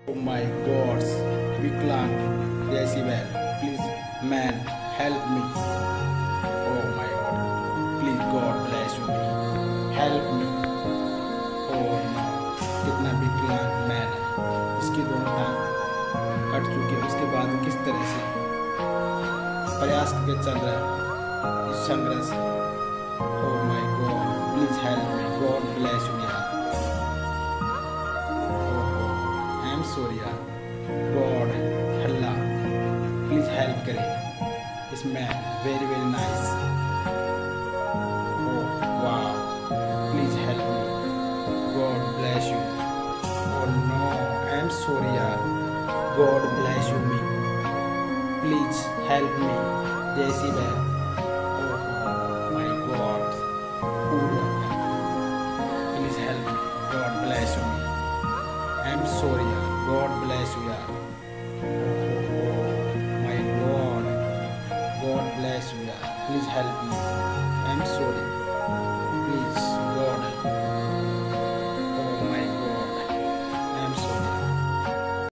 Oh my God, Viklang, Decibel, please, man, help me. Oh my God, please God bless you me, help me. Oh no, कितना विकलांग man है, इसकी दोनों टांग cut चुकी है, उसके बाद किस तरह से प्रयास करके चल रहा है इस संघर्ष। Oh my God, please help me, God bless you यार। आई एम सॉरी यार, गॉड अल्लाह प्लीज हेल्प करें इसमें, वेरी वेरी नाइस। ओह वाह, please help me, God bless you. Oh no, I am sorry यार, God bless you me, please help me decibel. Oh my God, please help me, God bless you me. I'm sorry यार, God bless you यार। Oh my God, God bless you यार, please help me, I'm sorry, please God।